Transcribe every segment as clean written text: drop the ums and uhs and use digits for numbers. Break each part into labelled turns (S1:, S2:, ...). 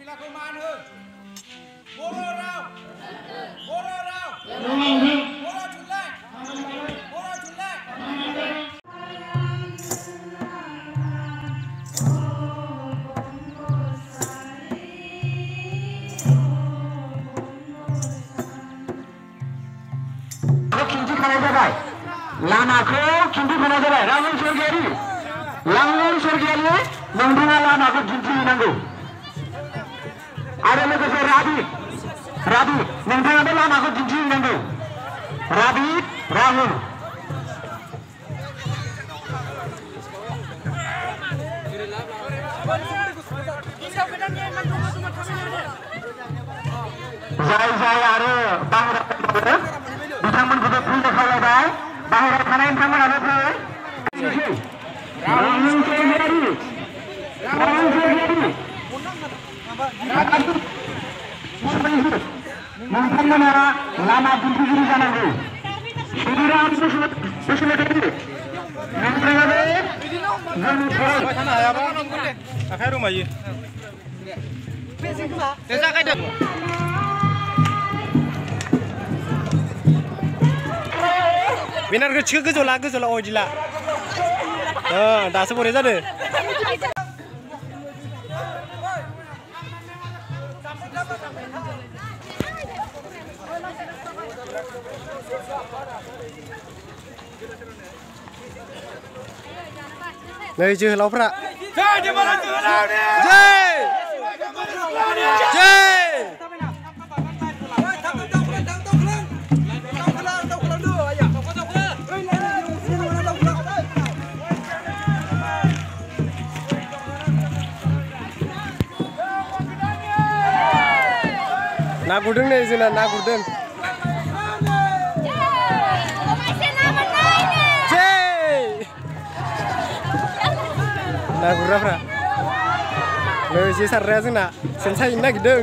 S1: लामाखौ खिन्थिफिननाय जाबाय रामन सरगियारि नोंथाङा लामाखौ दिन्थिहैनांगौ आरो लोगोसे राबिब नोंथाङाबो लामाखौ दिन्थिहैनांगौ राबिब राहुल जाय आरो बाहेरायाव बिथांमोनखौबो फैनो खावलायबाय बाहेरायाव थानाय नोंथांमोनाबो फै नोंथांमोना लामा दिन्थिगिरि जानांगौ सुबिराम बसुमतारी नोंथाङाबो जोंनि थानो हायाबा आखाइ रुमायो बेनार गोचिखौ गोजौला अयदिला दासो बरिया जादों नै जोहोलावफ्रा ना गुरदों नै जोंना ना गुरदों ना गुरग्राफ्रा नै जे सारग्राया जोंना सेन साहैनो नागिरदों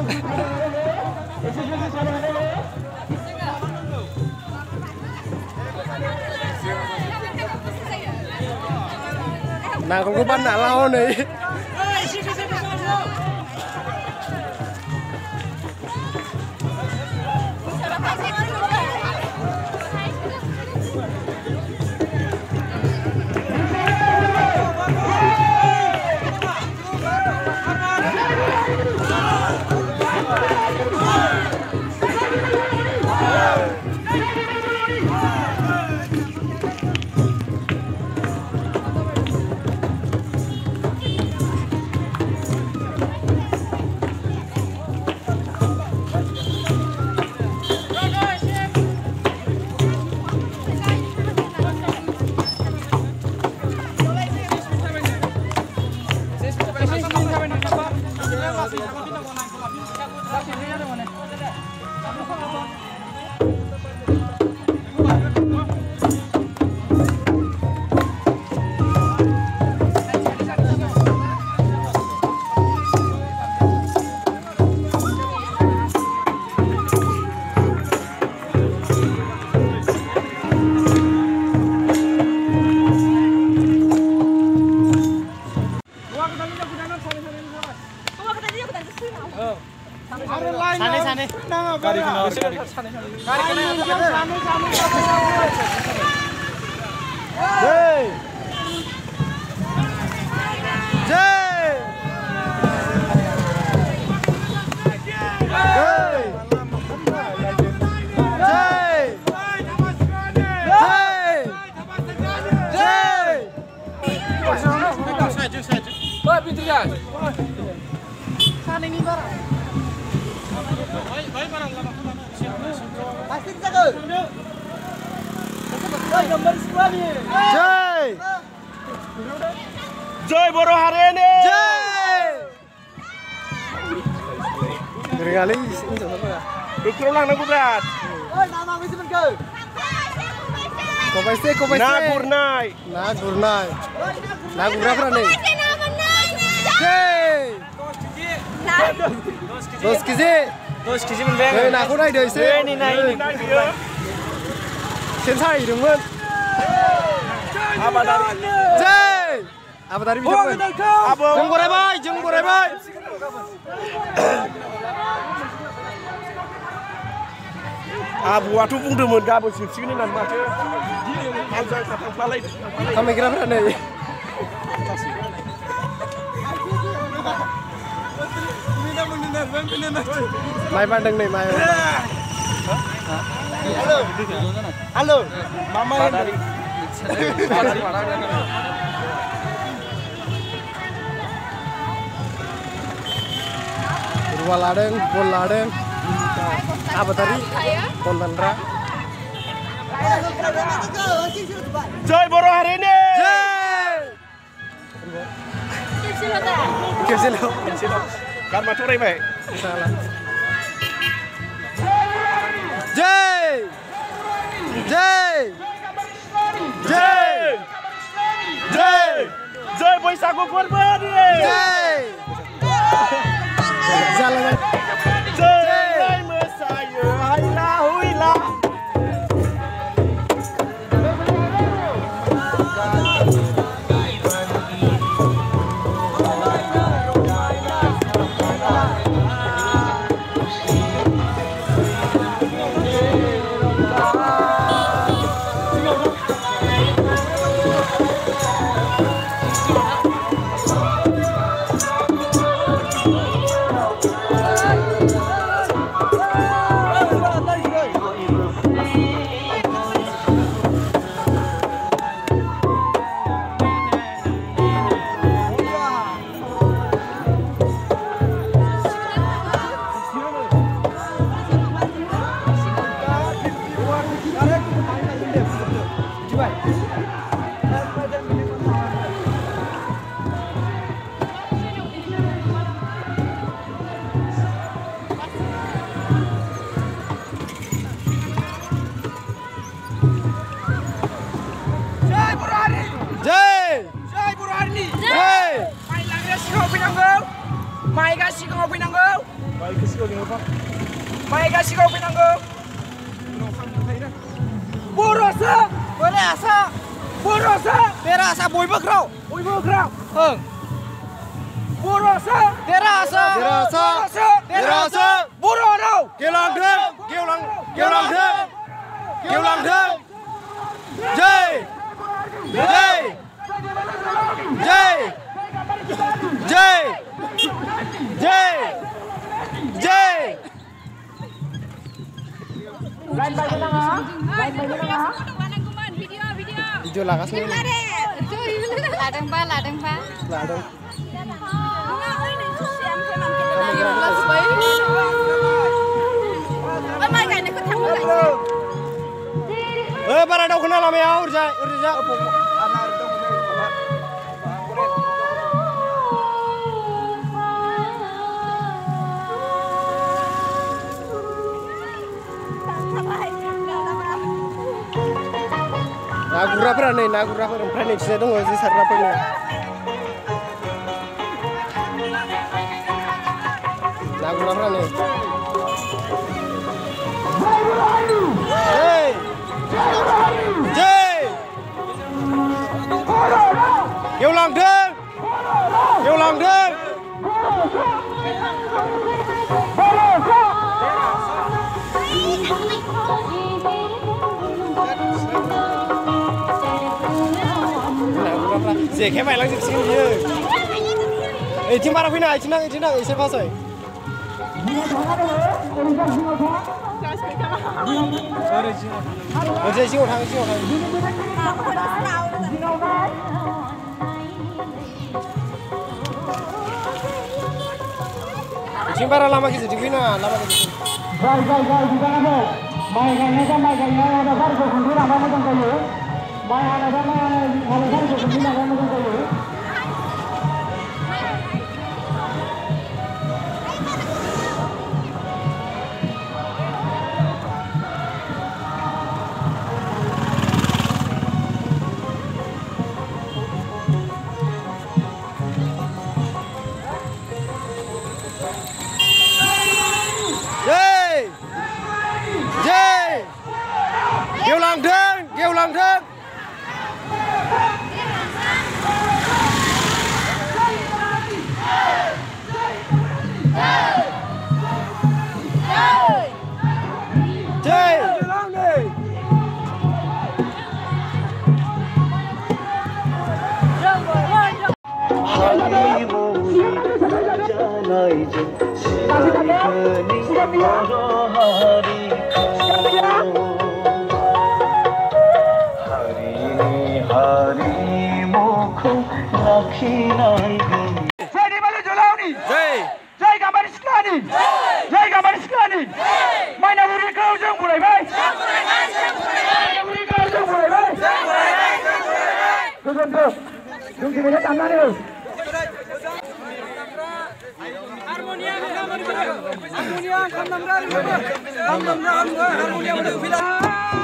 S1: नाखौबो बानना ला हनै जय बर' हारिनि रोङालै हिनजावसाफोरा डक्टराव लांनांगौ बिराद खबाइसे ना गुरनाय ना गुरग्राफ्रा नै 10 केजि मोनबाय नै नाखौ नायदो एसे सेन साहैदोंमोन आबादारि बिथांमोन जों
S2: बरायबाय आबौआथ' बुंदोंमोन गाबोन जोबसिगोन होननानै माथो हाल जांख्रा थांफ्लालायदों
S1: खामायग्राफोरा नै माइ बांदों नै माइ
S2: halo mama
S1: ruwa ladeng bol ladeng apa tadi kontendra
S2: Joy Boro hari ini
S1: Kecilo
S2: karma turai baik
S1: salah Jay Jay
S2: Jay Jay Jay boy sago korban
S1: Jay jalan
S2: Jay mesaya hailah huilah Mai kasih pinanggo. Borosa, berasa. Borosa, berasa buybe kraw. Borosa, berasa. Borono.
S1: Gelang deng. Jay. Video lakas nih.
S3: Ladang pa.
S1: Ladang. Para đâu kenal sama ya urja. Nagura berani saya dong sih sarapnya. Nagura berani. Jay. Kêu lang đương. Dễ khép mày lăng dịch xin như ê chim ba đâu này chim năng sẽ phát rồi ở đây xin một thằng chim ba lama gitu chim na lama gitu Kêu lang thương
S4: Harmonia,